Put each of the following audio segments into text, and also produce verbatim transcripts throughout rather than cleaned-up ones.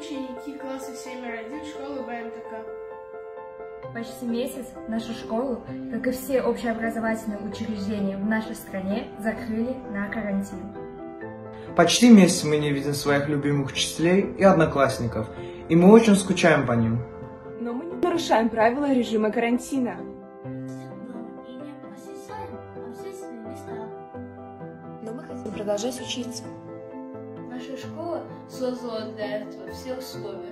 ученики класса семь один школы Б М Т К. Почти месяц нашу школу, как и все общеобразовательные учреждения в нашей стране, закрыли на карантин. Почти месяц мы не видим своих любимых учителей и одноклассников, и мы очень скучаем по ним. Но мы не нарушаем правила режима карантина. Но мы хотим продолжать учиться. Наша школа создала для этого все условия.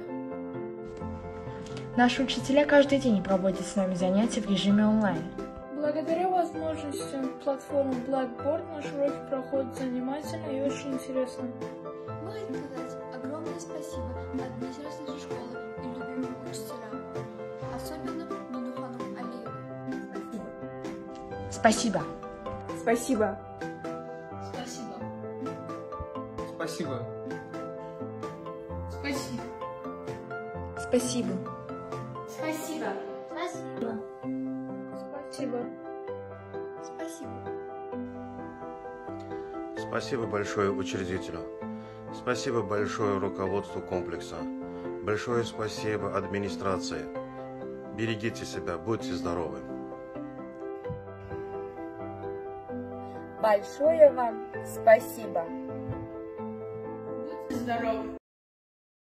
Наши учителя каждый день проводят с нами занятия в режиме онлайн. Благодаря возможностям платформы Blackboard наши уроки проходят занимательно и очень интересно. Мы хотим сказать огромное спасибо администрации школы и любимым учителям, особенно Минухану Алиеву. Спасибо. Спасибо. Спасибо. Спасибо. Спасибо. Спасибо. Спасибо. Спасибо. Спасибо. Спасибо. Спасибо большое учредителю. Спасибо большое руководству комплекса. Большое спасибо администрации. Берегите себя, будьте здоровы. Большое вам спасибо. Будьте здоровы.